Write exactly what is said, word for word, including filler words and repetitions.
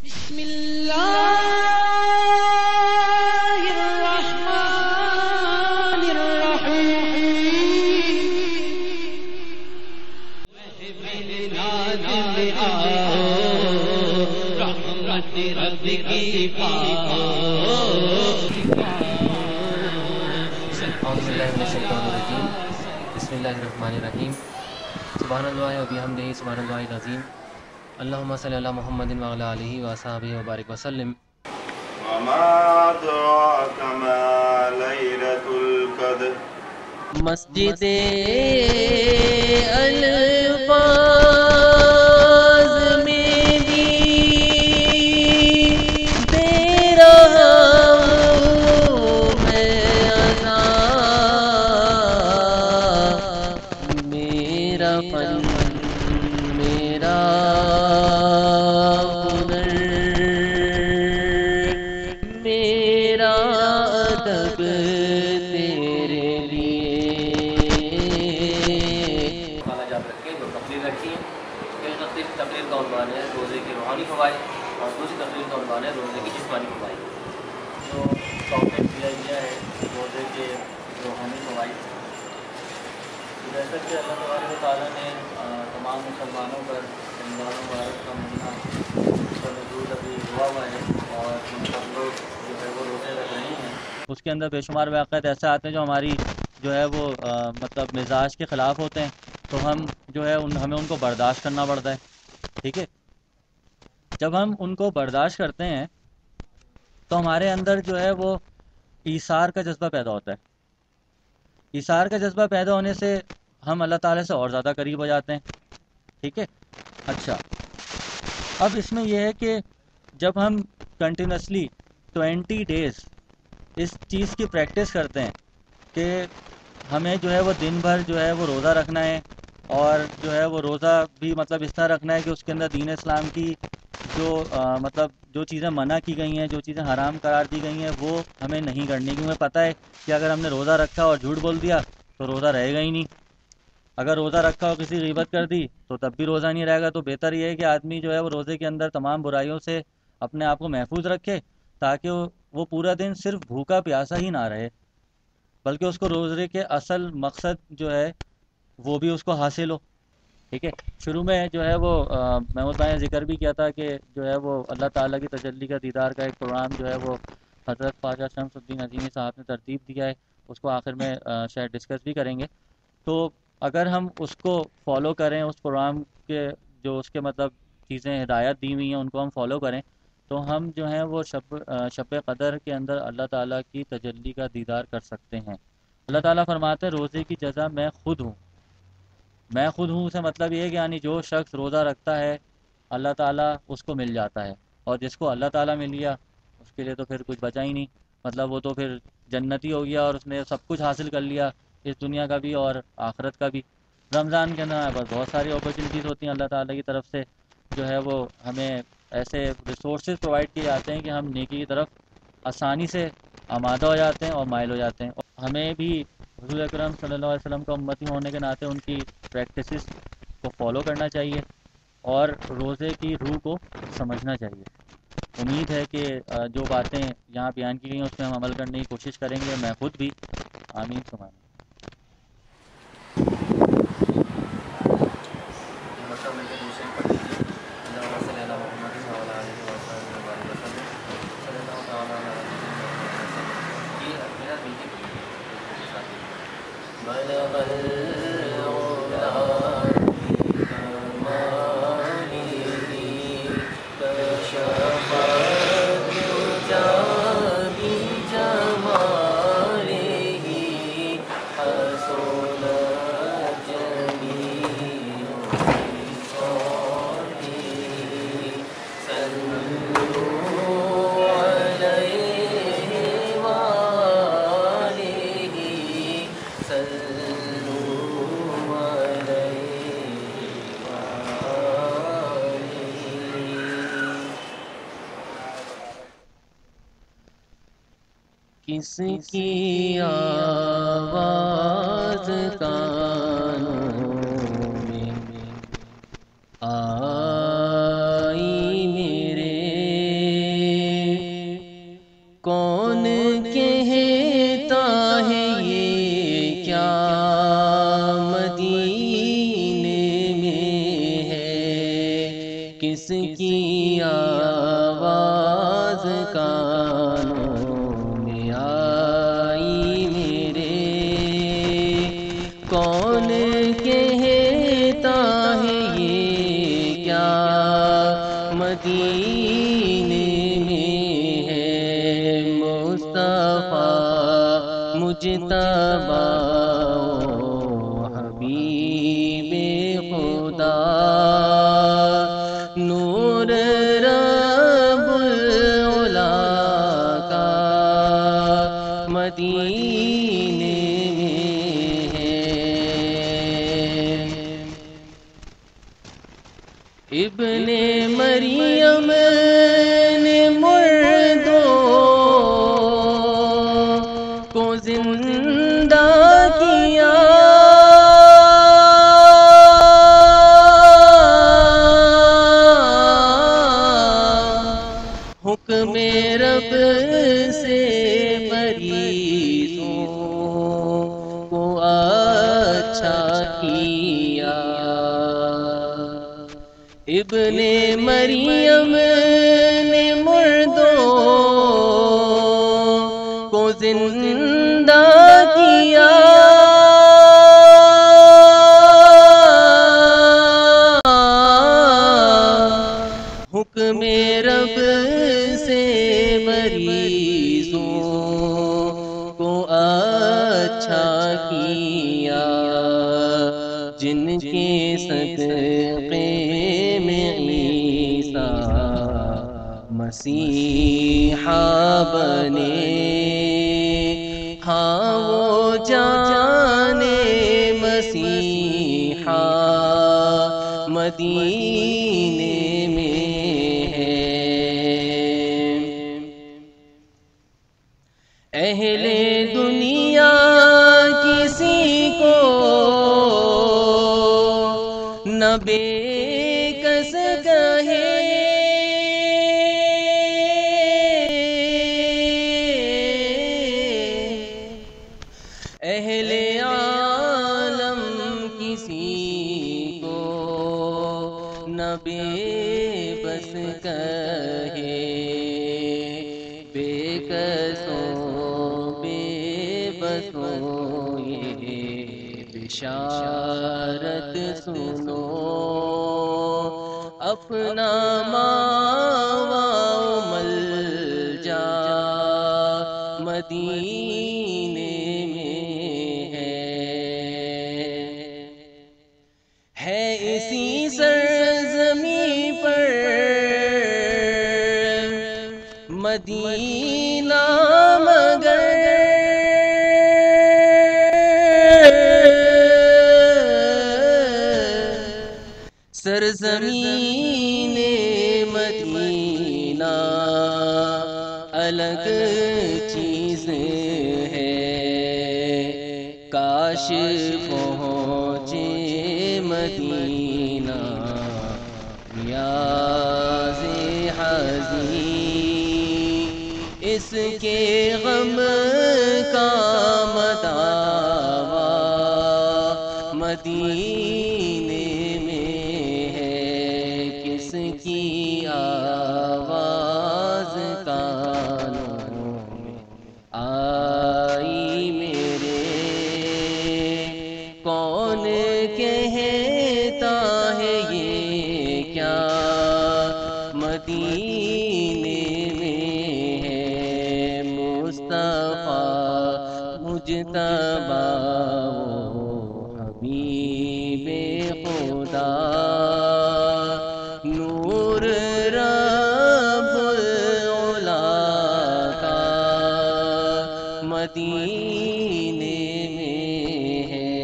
بسم اللہ الرحمن الرحیم رحمت رب کی پاؤ. اعوذ باللہ من الشیطان الرجیم. بسم اللہ الرحمن الرحیم. سبحان اللہ و بحمدہ سبحان اللہ العظیم. اللہم صلی علی محمد وعلی آلہ وصحبہ وبارک وسلم. وما أدراك ما ليلة القدر. مسجد الفاظ میں بھی دے رہا ہوں میں عذاب. میرا فن میرا ہنر میرا ادب تیرے لیے. کاغذ آپ رکھیں دو تقریر رکھی ہے. ایک تقریر تقریر کا عنوان ہے روزے کے روحانی فوائد اور دوسری تقریر کا عنوان ہے روزے کی جسمانی فوائد. جو ٹاپک دیا گیا ہے روزے کے روحانی فوائد. جیسا کہ اللہ تبارک و تعالیٰ نے تمام مسلمانوں پر رمضان مبارک کا مہینہ کا نزول ابھی ہوا ہوا ہے اور ہم سب لوگ جو ہے وہ روزے رکھ رہے ہیں. اس کے اندر بے شمار واقعات ایسے آتے ہیں جو ہماری جو ہے وہ مطلب مزاج کے خلاف ہوتے ہیں، تو ہم جو ہے ان ہمیں ان کو برداشت کرنا پڑتا ہے. ٹھیک ہے، جب ہم ان کو برداشت کرتے ہیں تو ہمارے اندر جو ہے وہ ایثار کا جذبہ پیدا ہوتا ہے. ایثار کا جذبہ پیدا ہونے سے ہم اللہ تعالیٰ سے اور زیادہ قریب ہو جاتے ہیں. ٹھیک ہے. اچھا، اب اس میں یہ ہے کہ جب ہم کنٹینیوسلی ٹوینٹی ڈیز اس چیز کی پریکٹس کرتے ہیں کہ ہمیں جو ہے وہ دن بھر جو ہے وہ روزہ رکھنا ہے، اور جو ہے وہ روزہ بھی مطلب اس طرح رکھنا ہے کہ اس کے اندر دین اسلام کی جو آ, مطلب جو چیزیں منع کی گئی ہیں، جو چیزیں حرام قرار دی گئی ہیں، وہ ہمیں نہیں کرنی. کیونکہ ہمیں پتہ ہے کہ اگر ہم نے روزہ رکھا اور جھوٹ بول دیا تو روزہ رہے گا ہی نہیں. اگر روزہ رکھا اور کسی غیبت کر دی تو تب بھی روزہ نہیں رہے گا. تو بہتر یہ ہے کہ آدمی جو ہے وہ روزے کے اندر تمام برائیوں سے اپنے آپ کو محفوظ رکھے، تاکہ وہ پورا دن صرف بھوکا پیاسا ہی نہ رہے، بلکہ اس کو روزے کے اصل مقصد جو ہے وہ بھی اس کو حاصل ہو. ٹھیک ہے. شروع میں جو ہے وہ محمود بھائی نے ذکر بھی کیا تھا کہ جو ہے وہ اللہ تعالیٰ کی تجلی کا دیدار کا ایک پروگرام جو ہے وہ حضرت خواجہ شمس الدین عظیمی صاحب نے ترتیب دیا ہے. اس کو آخر میں شاید ڈسکس بھی کریں گے. تو اگر ہم اس کو فالو کریں، اس پروگرام کے جو اس کے مطلب چیزیں ہدایات دی ہوئی ہیں ان کو ہم فالو کریں، تو ہم جو ہیں وہ شب شب قدر کے اندر اللہ تعالیٰ کی تجلی کا دیدار کر سکتے ہیں. اللہ تعالیٰ فرماتے ہیں روزے کی جزا میں خود ہوں. میں خود ہوں سے مطلب یہ ہے کہ یعنی جو شخص روزہ رکھتا ہے اللہ تعالیٰ اس کو مل جاتا ہے، اور جس کو اللہ تعالیٰ مل گیا اس کے لیے تو پھر کچھ بچا ہی نہیں. مطلب وہ تو پھر جنتی ہو گیا اور اس نے سب کچھ حاصل کر لیا، اس دنیا کا بھی اور آخرت کا بھی. رمضان کے اندر بس بہت ساری اپرچونیٹیز ہوتی ہیں اللہ تعالیٰ کی طرف سے، جو ہے وہ ہمیں ایسے ریسورسز پرووائڈ کیے جاتے ہیں کہ ہم نیکی کی طرف آسانی سے آمادہ ہو جاتے ہیں اور مائل ہو جاتے ہیں. ہمیں بھی حضور اکرم صلی اللہ علیہ وسلم کا امتی ہونے کے ناطے ان کی پریکٹسز کو فالو کرنا چاہیے اور روزے کی روح کو سمجھنا چاہیے. امید ہے کہ جو باتیں یہاں بیان کی گئی ہیں اس میں ہم عمل کرنے کی کوشش کریں گے، میں خود بھی. آمین ثم آمین. کس کی آواز کانوں میں آئی میرے آواز کانوں میں آئی میرے، کون کہتا ہے یہ کیا مدینے میں ہے مصطفیٰ مجتبی حبیب خدا، نور رب العلا کا مدینے میں ہے۔ ابن مریم نے مردوں کو زندہ کیا، حکم رب سے مریضوں کو اچھا کیا۔ ابن مریم نے مردوں کو زندہ کیا، حکم رب سے مریضوں کو اچھا کیا، جن کے صدقے میں عیسیٰ مسیحا بنے، ہاں وہ جانے مسیحا مدینے میں ہے۔ اہل دنیا کسی کو نہ بے کس کہے، اہل عالم کسی کو نہ بے بس کہے، بے کسوں بے بسوں یہ بشارت سنو، اپنا ماوا مل جا مدینے میں ہے۔ ہے اسی سرزمین پر مدینہ مگر سرزمین مدینہ الگ چیز ہے، کاش پہنچے مدینہ ریاض حزین، اس کے غم کا مداوا مدینے میں ہے، کس کی آواز کانوں میں آئی میرے، کون کہتا ہے یہ کیا مدینے میں ہے مصطفیٰ مجتبی حبیب خدا، نور رب العلا کا مدینے میں ہے۔